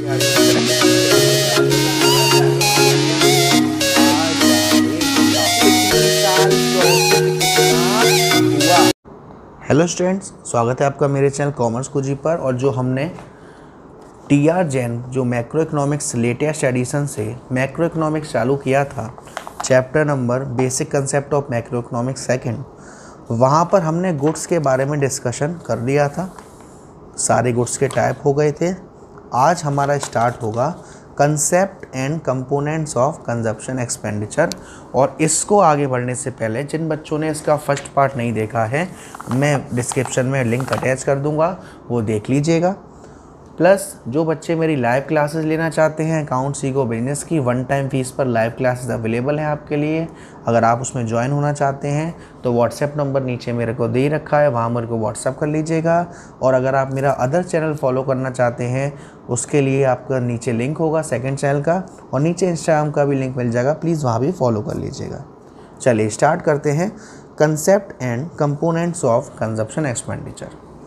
Hello students, स्वागत है आपका मेरे चैनल कॉमर्स कुजी पर। और जो हमने टीआर जैन जो मैक्रो इकोनॉमिक्स लेटेस्ट एडिशन से मैक्रो इकोनॉमिक्स चालू किया था, chapter number basic concept of macro economics second, वहाँ पर हमने गुड्स के बारे में डिस्कशन कर लिया था। सारे गुड्स के टाइप हो गए थे। आज हमारा स्टार्ट होगा concept and components of consumption expenditure. और इसको आगे बढ़ने से पहले जिन बच्चों ने इसका फर्स्ट पार्ट नहीं देखा है, मैं डिस्क्रिप्शन में लिंक अटैच कर दूंगा, वो देख लीजिएगा। प्लस जो बच्चे मेरी लाइव क्लासेस लेना चाहते हैं अकाउंट सीखो बिजनेस की, वन टाइम फीस पर लाइव क्लासेस अवेलेबल हैं आपके लिए। अगर आप उसमें ज्वाइन होना चाहते हैं तो व्हाट्सएप नंबर नीचे मेरे को दे रखा है, वहाँ मेरे को व्हाट्सएप कर लीजिएगा। और अगर आप मेरा अदर चैनल फॉलो करना चाहते हैं उसके लिए आपका नीचे लिंक होगा सेकंड चैनल का, और नीचे इंस्टाग्राम का भी लिंक मिल जाएगा, प्लीज़ वहाँ भी फॉलो कर लीजिएगा। चलिए स्टार्ट करते हैं। Concept and components of consumption expenditure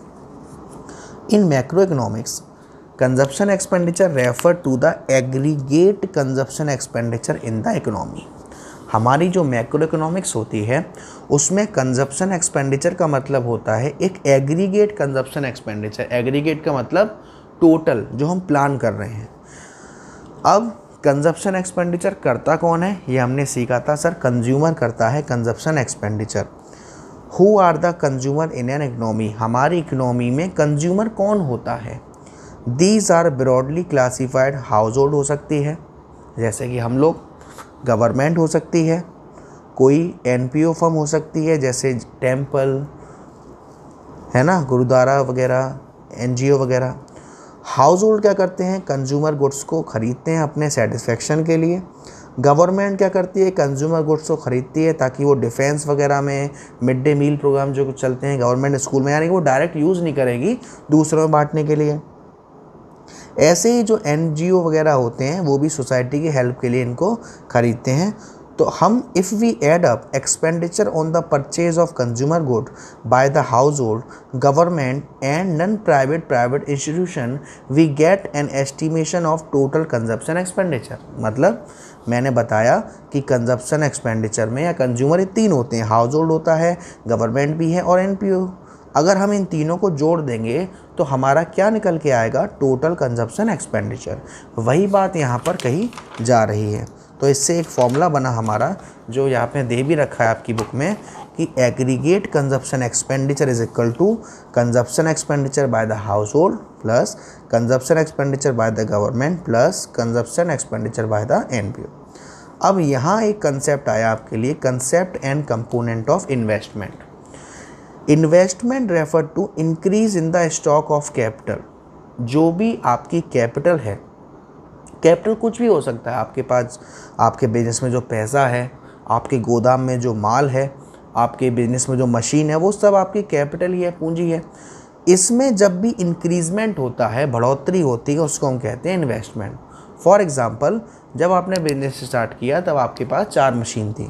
in macro economics. Consumption expenditure refer to the aggregate consumption expenditure in the economy. हमारी जो मैक्रो इकोनॉमिक्स होती है उसमें कंजप्शन एक्सपेंडिचर का मतलब होता है एक एग्रीगेट कंजप्शन एक्सपेंडिचर। एग्रीगेट का मतलब टोटल जो हम प्लान कर रहे हैं। अब कंजप्शन एक्सपेंडिचर करता कौन है, ये हमने सीखा था सर। कंज्यूमर करता है consumption expenditure. Who are the consumer in an economy. हमारी इकोनॉमी में कंज्यूमर कौन होता है। These are broadly classified. Household हो सकती है, जैसे कि हम लोग, गवर्नमेंट हो सकती है, कोई एनपीओ फर्म हो सकती है जैसे टेम्पल है ना, गुरुद्वारा वगैरह, एनजीओ वगैरह। हाउस होल्ड क्या करते हैं, कंज्यूमर गुड्स को ख़रीदते हैं अपने सेटिस्फेक्शन के लिए। गवर्नमेंट क्या करती है, कंज्यूमर गुड्स को ख़रीदती है ताकि वो डिफेंस वगैरह में, मिड डे मील प्रोग्राम जो चलते हैं गवर्नमेंट स्कूल में, यानी कि वो डायरेक्ट यूज़ नहीं करेगी, दूसरों में बांटने के लिए। ऐसे ही जो एनजीओ वगैरह होते हैं वो भी सोसाइटी की हेल्प के लिए इनको खरीदते हैं। तो हम if we add up expenditure on the purchase of consumer good by the household, government and non private institution, we get an estimation of total consumption expenditure. मतलब मैंने बताया कि कंजप्शन एक्सपेंडिचर में या कंज्यूमर ये तीन होते हैं, हाउस होल्ड होता है, गवर्नमेंट भी है और एनपीओ। अगर हम इन तीनों को जोड़ देंगे तो हमारा क्या निकल के आएगा, टोटल कंजप्शन एक्सपेंडिचर। वही बात यहाँ पर कही जा रही है। तो इससे एक फॉर्मूला बना हमारा, जो यहाँ पे दे भी रखा है आपकी बुक में, कि aggregate consumption expenditure is equal to consumption expenditure by the household plus consumption expenditure by the government plus consumption expenditure by the NPO. अब यहाँ एक कंसेप्ट आया आपके लिए, concept and component of investment. Investment refer to increase in the stock of capital. जो भी आपकी capital है, कैपिटल कुछ भी हो सकता है, आपके पास आपके बिजनेस में जो पैसा है, आपके गोदाम में जो माल है, आपके बिजनेस में जो मशीन है, वो सब आपकी कैपिटल ही है, पूंजी है। इसमें जब भी इंक्रीजमेंट होता है, बढ़ोतरी होती है, उसको हम कहते हैं इन्वेस्टमेंट। फॉर एग्जांपल, जब आपने बिजनेस स्टार्ट किया तब आपके पास 4 मशीन थी,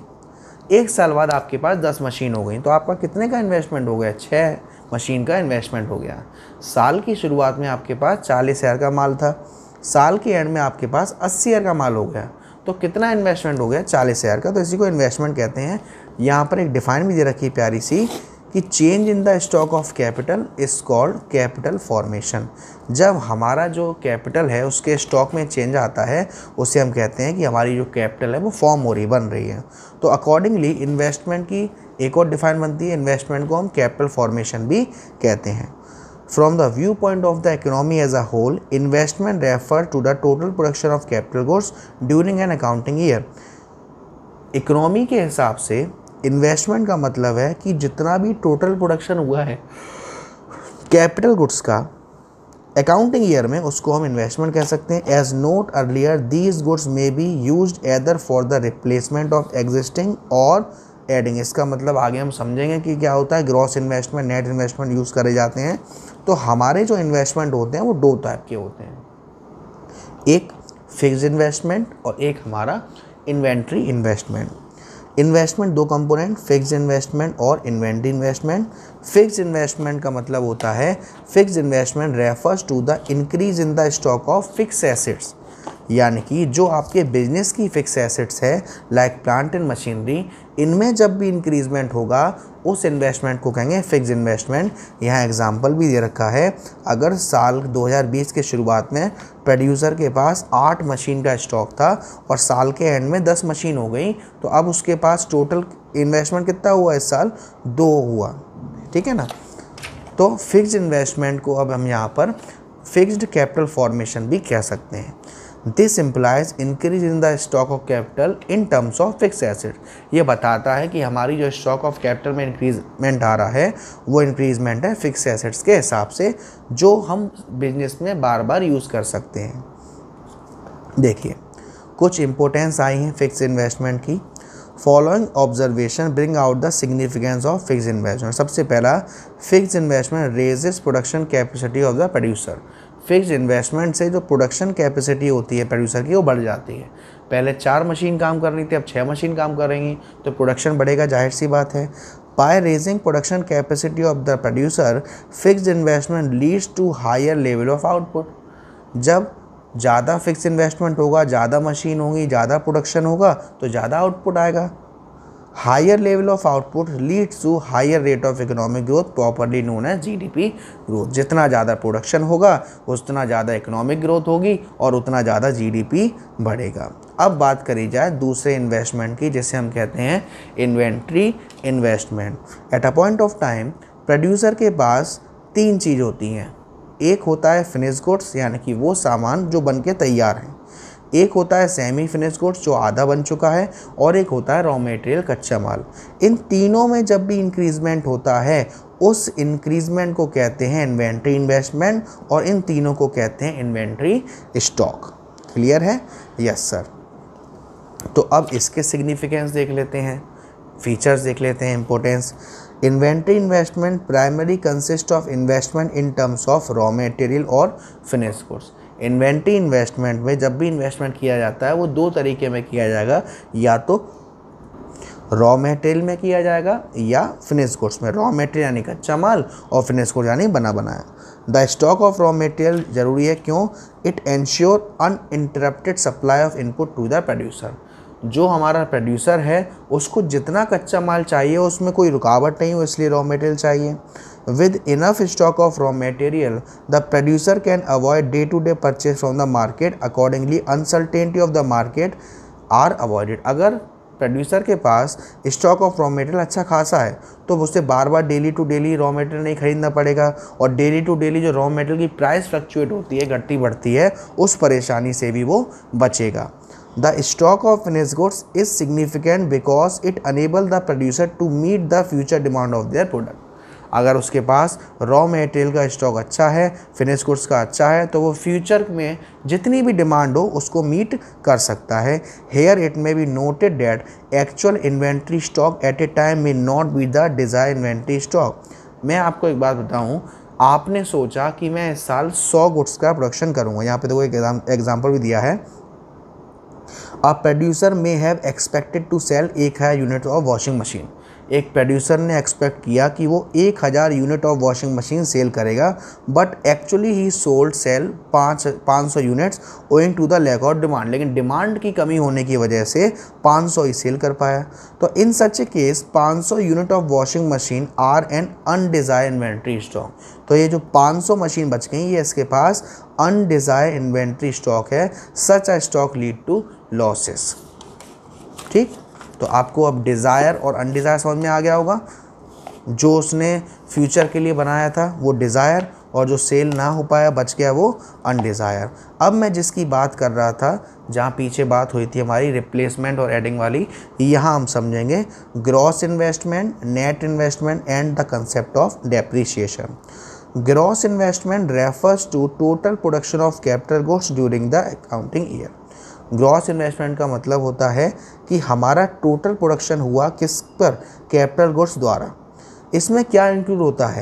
1 साल बाद आपके पास 10 मशीन हो गई, तो आपका कितने का इन्वेस्टमेंट हो गया, 6 मशीन का इन्वेस्टमेंट हो गया। साल की शुरुआत में आपके पास 40,000 का माल था, साल के एंड में आपके पास 80,000 का माल हो गया, तो कितना इन्वेस्टमेंट हो गया, 40,000 का। तो इसी को इन्वेस्टमेंट कहते हैं। यहाँ पर एक डिफाइन भी दे रखी है प्यारी सी, कि change in the stock of capital is called capital formation. जब हमारा जो कैपिटल है उसके स्टॉक में चेंज आता है, उसे हम कहते हैं कि हमारी जो कैपिटल है वो फॉर्म हो रही, बन रही है। तो अकॉर्डिंगली इन्वेस्टमेंट की एक और डिफाइन बनती है, इन्वेस्टमेंट को हम कैपिटल फॉर्मेशन भी कहते हैं। From the view point of the economy as a whole, investment refer to the total production of capital goods during an accounting year. Economy के हिसाब से इन्वेस्टमेंट का मतलब है कि जितना भी टोटल प्रोडक्शन हुआ है कैपिटल गुड्स का अकाउंटिंग ईयर में, उसको हम इन्वेस्टमेंट कह सकते हैं। As note earlier, these goods may be used either for the replacement of existing और एडिंग। इसका मतलब आगे हम समझेंगे कि क्या होता है, gross investment, net investment use करे जाते हैं। तो हमारे जो इन्वेस्टमेंट होते हैं वो 2 टाइप के होते हैं, एक फिक्स्ड इन्वेस्टमेंट और एक हमारा इन्वेंट्री इन्वेस्टमेंट। इन्वेस्टमेंट दो कंपोनेंट, फिक्स्ड इन्वेस्टमेंट और इन्वेंटरी इन्वेस्टमेंट। फिक्स्ड इन्वेस्टमेंट का मतलब होता है, fixed investment refers to the increase in the stock of fix assets, यानी कि जो आपके बिजनेस की फिक्स एसेट्स है लाइक प्लांट एंड मशीनरी, इनमें जब भी इंक्रीजमेंट होगा उस इन्वेस्टमेंट को कहेंगे फिक्स्ड इन्वेस्टमेंट। यहाँ एग्जांपल भी दे रखा है, अगर साल 2020 के शुरुआत में प्रोड्यूसर के पास 8 मशीन का स्टॉक था और साल के एंड में 10 मशीन हो गई, तो अब उसके पास टोटल इन्वेस्टमेंट कितना हुआ इस साल? 2 हुआ। ठीक है ना। तो फिक्स्ड इन्वेस्टमेंट को अब हम यहाँ पर फिक्स्ड कैपिटल फॉर्मेशन भी कह सकते हैं। This implies increase in the stock of capital in terms of fix asset. ये बताता है कि हमारी जो स्टॉक ऑफ कैपिटल में इंक्रीजमेंट आ रहा है वो इंक्रीजमेंट है फिक्स एसेट्स के हिसाब से, जो हम बिजनेस में बार बार यूज़ कर सकते हैं। देखिए कुछ इंपॉर्टेंस आई हैं फिक्स इन्वेस्टमेंट की। Following observation bring out the significance of fix investment. सबसे पहला, fix investment raises production capacity of the producer. Fix investment से जो प्रोडक्शन कैपेसिटी होती है प्रोड्यूसर की वो बढ़ जाती है। पहले 4 मशीन काम कर रही थी, अब 6 मशीन काम कर रही हैं, तो प्रोडक्शन बढ़ेगा, जाहिर सी बात है। By raising production capacity of the producer, fixed investment leads to higher level of output. जब ज़्यादा फिक्स इन्वेस्टमेंट होगा, ज़्यादा मशीन होगी, ज़्यादा प्रोडक्शन होगा, तो ज़्यादा आउटपुट आएगा। Higher level of output leads to higher rate of economic growth, properly known as GDP growth. जितना ज़्यादा प्रोडक्शन होगा उतना ज़्यादा इकोनॉमिक ग्रोथ होगी और उतना ज़्यादा जीडीपी बढ़ेगा। अब बात करी जाए दूसरे इन्वेस्टमेंट की, जिसे हम कहते हैं inventory investment. At a point of time producer के पास 3 चीज़ होती हैं। एक होता है फिनिश गुड्स, यानी कि वो सामान जो बन के तैयार हैं। एक होता है सेमी फिनिश गुड्स जो आधा बन चुका है, और एक होता है रॉ मटेरियल कच्चा माल। इन तीनों में जब भी इंक्रीजमेंट होता है उस इंक्रीजमेंट को कहते हैं इन्वेंट्री इन्वेस्टमेंट, और इन तीनों को कहते हैं इन्वेंट्री स्टॉक। क्लियर है? Yes sir. तो अब इसके सिग्निफिकेंस देख लेते हैं, फीचर्स देख लेते हैं, importance. Inventory investment primary consist of investment in terms of raw material और फिनिश गुड्स। इन्वेंट्री इन्वेस्टमेंट में जब भी इन्वेस्टमेंट किया जाता है वो 2 तरीके में किया जाएगा, या तो रॉ मटेरियल में किया जाएगा या फिनिश गुड्स में। रॉ मटेरियल यानी कच्चा माल और फिनिश गुड्स यानी बना बनाया। The stock of raw material जरूरी है, क्यों? It ensure uninterrupted supply of input to the producer. जो हमारा प्रोड्यूसर है उसको जितना कच्चा माल चाहिए उसमें कोई रुकावट नहीं हो, इसलिए रॉ मटेरियल चाहिए। With enough stock of raw material, the producer can avoid day-to-day purchase from the market. Accordingly, uncertainty of the market are avoided. अगर प्रोड्यूसर के पास स्टॉक ऑफ रॉ मटेरियल अच्छा खासा है तो उसे बार बार daily to daily raw material नहीं खरीदना पड़ेगा, और डेली टू डेली जो रॉ मटेरियल की प्राइस फ्लक्चुएट होती है, घटती बढ़ती है, उस परेशानी से भी वो बचेगा। The stock of finished goods is significant because it enables the producer to meet the future demand of their product. अगर उसके पास रॉ मटेरियल का स्टॉक अच्छा है, फिनिश गुड्स का अच्छा है, तो वो फ्यूचर में जितनी भी डिमांड हो उसको मीट कर सकता है। Here it may be noted that actual inventory stock at a time may not be the desire inventory stock. मैं आपको एक बात बताऊं, आपने सोचा कि मैं इस साल 100 गुड्स का प्रोडक्शन करूँगा, यहाँ पे देखो एक एग्जाम्पल भी दिया है। A producer may have expected to sell 1000 unit of washing machine. एक प्रोड्यूसर ने एक्सपेक्ट किया कि वो 1000 unit of washing machine sell करेगा, but actually he sold sell 500 units owing to the lack of demand. लेकिन डिमांड की कमी होने की वजह से 500 ही सेल कर पाया। तो in such a case 500 unit of washing machine are an undesired inventory stock. तो ये जो 500 मशीन बच गई ये इसके पास अनडिज़ायर्ड इन्वेंट्री स्टॉक है। Such a stock lead to losses. ठीक, तो आपको अब डिज़ायर और अनडिज़ायर समझ में आ गया होगा। जो उसने फ्यूचर के लिए बनाया था वो डिज़ायर, और जो सेल ना हो पाया बच गया वो अनडिज़ायर। अब मैं जिसकी बात कर रहा था, जहाँ पीछे बात हुई थी हमारी रिप्लेसमेंट और एडिंग वाली, यहाँ हम समझेंगे gross investment, net investment and the concept of depreciation. Gross investment refers to total production of capital goods during the accounting year. Gross investment का मतलब होता है कि हमारा टोटल प्रोडक्शन हुआ किस पर? कैपिटल गुड्स द्वारा। इसमें क्या इंक्लूड होता है?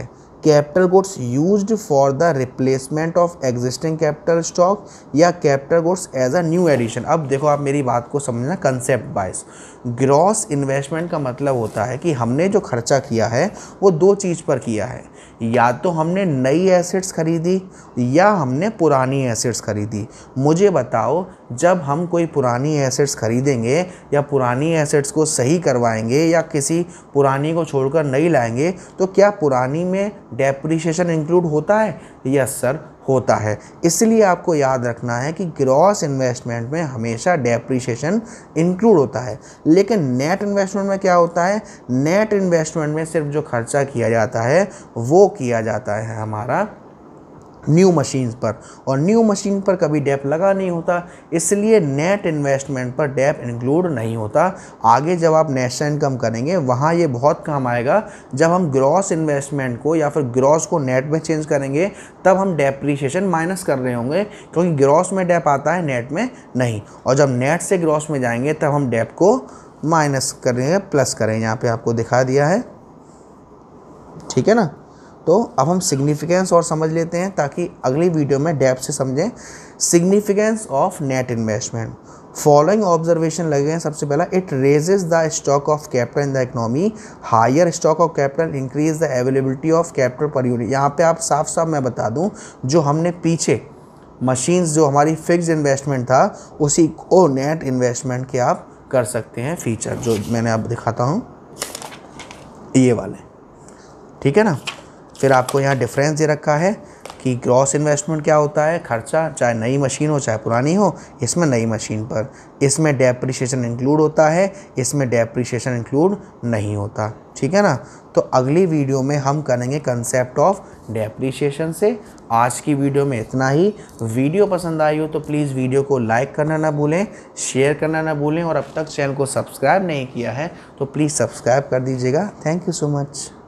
Capital goods used for the replacement of existing capital stock या capital goods as a new addition. अब देखो आप मेरी बात को समझना कंसेप्ट वाइज। ग्रॉस इन्वेस्टमेंट का मतलब होता है कि हमने जो खर्चा किया है वो दो चीज़ पर किया है, या तो हमने नई एसेट्स खरीदी या हमने पुरानी एसेट्स खरीदी। मुझे बताओ, जब हम कोई पुरानी एसेट्स खरीदेंगे या पुरानी एसेट्स को सही करवाएंगे या किसी पुरानी को छोड़कर नई लाएंगे तो क्या पुरानी में डेप्रिसिएशन इंक्लूड होता है? यस सर, होता है। इसलिए आपको याद रखना है कि ग्रॉस इन्वेस्टमेंट में हमेशा डेप्रिसिएशन इंक्लूड होता है। लेकिन नेट इन्वेस्टमेंट में क्या होता है? नेट इन्वेस्टमेंट में सिर्फ जो खर्चा किया जाता है वो किया जाता है हमारा न्यू मशीन्स पर, और न्यू मशीन पर कभी डेप लगा नहीं होता, इसलिए नेट इन्वेस्टमेंट पर डेप इंक्लूड नहीं होता। आगे जब आप नेशनल इनकम करेंगे वहाँ ये बहुत काम आएगा। जब हम ग्रॉस इन्वेस्टमेंट को या फिर ग्रॉस को नेट में चेंज करेंगे तब हम डेप्रिसिएशन माइनस कर रहे होंगे, क्योंकि ग्रॉस में डेप आता है, नेट में नहीं। और जब नेट से ग्रॉस में जाएंगे तब हम डेप को माइनस करेंगे, प्लस करेंगे। यहाँ पर आपको दिखा दिया है, ठीक है ना। तो अब हम सिग्निफिकेंस और समझ लेते हैं ताकि अगली वीडियो में डेप्थ से समझें। Significance of net investment, following observation लगे हैं। सबसे पहला, it raises the stock of capital in the economy, higher stock of capital increase the availability of capital per unit. यहाँ पे आप साफ साफ मैं बता दूँ, जो हमने पीछे मशीन्स जो हमारी फिक्स्ड इन्वेस्टमेंट था उसी को नेट इन्वेस्टमेंट के आप कर सकते हैं फीचर, जो मैंने अब दिखाता हूँ ये वाले, ठीक है ना। फिर आपको यहाँ डिफरेंस दे रखा है कि ग्रॉस इन्वेस्टमेंट क्या होता है, खर्चा चाहे नई मशीन हो चाहे पुरानी हो, इसमें नई मशीन पर, इसमें डेप्रिसिएशन इंक्लूड होता है, इसमें डेप्रिसिएशन इंक्लूड नहीं होता, ठीक है ना। तो अगली वीडियो में हम करेंगे कंसेप्ट ऑफ डेप्रिसिएशन से। आज की वीडियो में इतना ही। वीडियो पसंद आई हो तो प्लीज़ वीडियो को लाइक करना ना भूलें, शेयर करना ना भूलें, और अब तक चैनल को सब्सक्राइब नहीं किया है तो प्लीज़ सब्सक्राइब कर दीजिएगा। Thank you so much.